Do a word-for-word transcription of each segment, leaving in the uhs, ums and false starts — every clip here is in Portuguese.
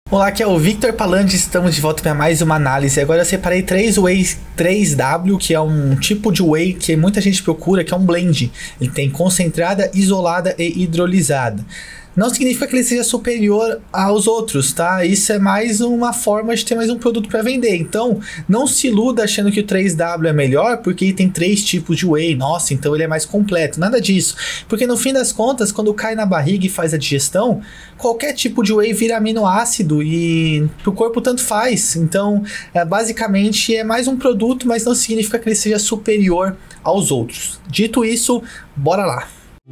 Olá, aqui é o Victor Palandi, estamos de volta para mais uma análise. Agora eu separei três Whey três W, que é um tipo de Whey que muita gente procura, que é um blend. Ele tem concentrada, isolada e hidrolisada. Não significa que ele seja superior aos outros, tá? Isso é mais uma forma de ter mais um produto para vender. Então, não se iluda achando que o três W é melhor porque ele tem três tipos de Whey. Nossa, então ele é mais completo. Nada disso. Porque no fim das contas, quando cai na barriga e faz a digestão, qualquer tipo de Whey vira aminoácido e pro corpo tanto faz. Então, é, basicamente é mais um produto, mas não significa que ele seja superior aos outros. Dito isso, bora lá.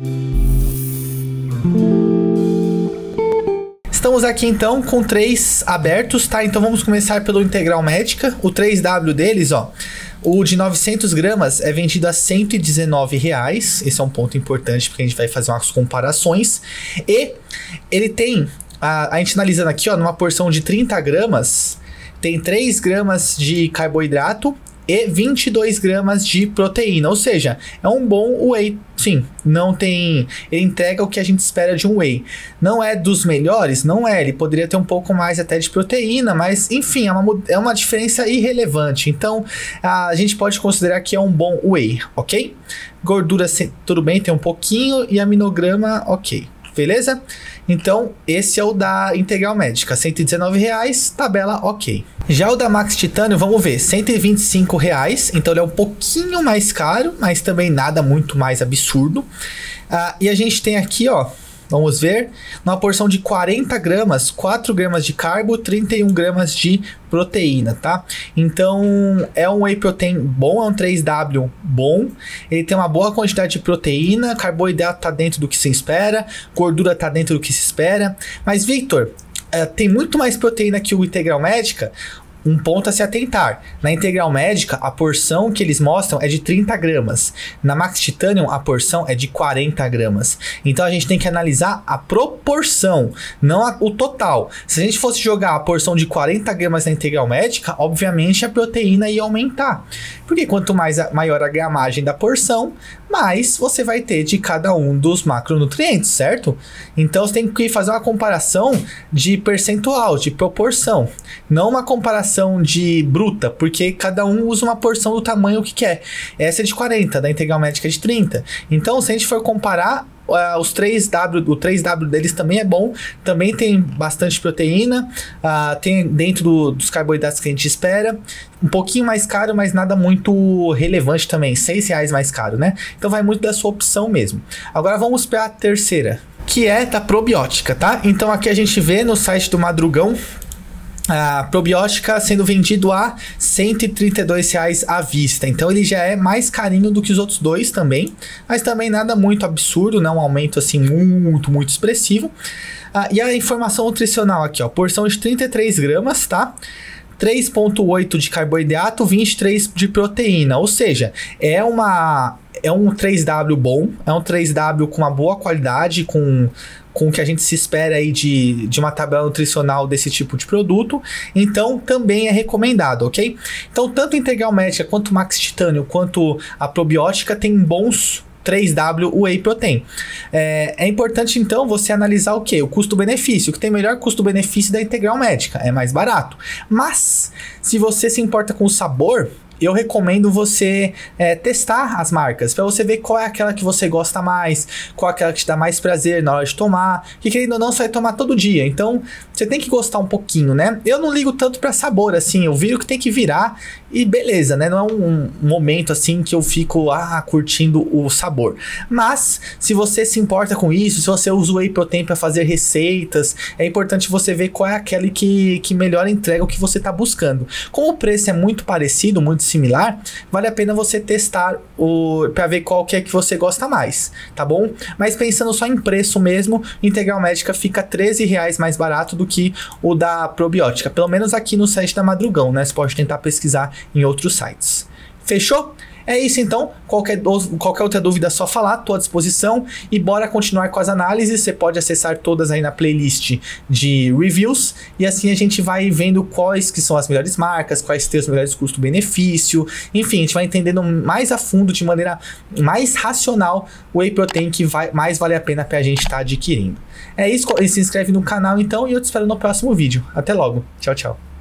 Estamos aqui então com três abertos, tá? Então vamos começar pelo Integral Médica. O três W deles, ó, o de novecentos gramas é vendido a cento e dezenove reais. Esse é um ponto importante porque a gente vai fazer umas comparações. E ele tem, a, a gente analisando aqui, ó, numa porção de trinta gramas, tem três gramas de carboidrato e vinte e dois gramas de proteína, ou seja, é um bom whey. Sim, não tem, ele entrega o que a gente espera de um whey. Não é dos melhores? Não é, ele poderia ter um pouco mais até de proteína, mas enfim, é uma, é uma diferença irrelevante. Então, a gente pode considerar que é um bom whey, ok? Gordura, tudo bem, tem um pouquinho, e aminograma, ok. Beleza? Então, esse é o da Integral Médica, cento e dezenove reais, tabela ok. Já o da Max Titânio, vamos ver, cento e vinte e cinco reais, então ele é um pouquinho mais caro, mas também nada muito mais absurdo. Ah, e a gente tem aqui, ó, vamos ver, uma porção de quarenta gramas, quatro gramas de carbo, trinta e um gramas de proteína, tá? Então, é um Whey Protein bom, é um três W bom, ele tem uma boa quantidade de proteína, carboidrato tá dentro do que se espera, gordura tá dentro do que se espera, mas Victor, uh, tem muito mais proteína que o Integral Médica. Um ponto a se atentar, na Integral Médica a porção que eles mostram é de trinta gramas, na Max Titanium a porção é de quarenta gramas, então a gente tem que analisar a proporção, não a, o total. Se a gente fosse jogar a porção de quarenta gramas na Integral Médica, obviamente a proteína ia aumentar, porque quanto mais a, maior a gramagem da porção, mais você vai ter de cada um dos macronutrientes, certo? Então você tem que fazer uma comparação de percentual, de proporção, não uma comparação de bruta, porque cada um usa uma porção do tamanho que quer. Essa é de quarenta, da Integral Médica é de trinta. Então, se a gente for comparar, uh, os três W, o três W deles também é bom, também tem bastante proteína, uh, tem dentro do, dos carboidratos que a gente espera, um pouquinho mais caro, mas nada muito relevante também, seis reais mais caro, né? Então vai muito da sua opção mesmo. Agora vamos para a terceira, que é da probiótica, tá? Então aqui a gente vê no site do Madrugão, a probiótica sendo vendido a cento e trinta e dois reais à vista. Então ele já é mais carinho do que os outros dois também, mas também nada muito absurdo, não um aumento assim muito, muito expressivo. Ah, e a informação nutricional aqui, ó, porção de trinta e três gramas, tá? três vírgula oito de carboidrato, vinte e três de proteína, ou seja, é uma é um três W bom, é um três W com uma boa qualidade, com com o que a gente se espera aí de, de uma tabela nutricional desse tipo de produto, então também é recomendado, ok? Então tanto Integral Médica quanto Max Titânio quanto a probiótica tem bons três W Whey Protein. É, é importante então você analisar o que? O custo-benefício. O que tem melhor custo-benefício da Integral Médica, é mais barato. Mas se você se importa com o sabor, eu recomendo você é, testar as marcas, para você ver qual é aquela que você gosta mais, qual é aquela que te dá mais prazer na hora de tomar, que querendo ou não, você vai tomar todo dia, então você tem que gostar um pouquinho, né? Eu não ligo tanto para sabor, assim, eu viro que tem que virar e beleza, né? Não é um, um momento assim que eu fico ah, curtindo o sabor, mas se você se importa com isso, se você usa o Whey Protein para fazer receitas, é importante você ver qual é aquele que, que melhor entrega o que você está buscando. Como o preço é muito parecido, muito similar, vale a pena você testar o para ver qual que é que você gosta mais, tá bom? Mas pensando só em preço mesmo, Integral Médica fica treze reais mais barato do que o da probiótica, pelo menos aqui no site da Madrugão, né? Você pode tentar pesquisar em outros sites. Fechou? É isso então, qualquer, qualquer outra dúvida é só falar, tô à disposição e bora continuar com as análises. Você pode acessar todas aí na playlist de reviews e assim a gente vai vendo quais que são as melhores marcas, quais têm os melhores custo-benefício, enfim, a gente vai entendendo mais a fundo, de maneira mais racional, o whey protein que vai, mais vale a pena pra gente estar tá adquirindo. É isso, se inscreve no canal então e eu te espero no próximo vídeo. Até logo, tchau, tchau.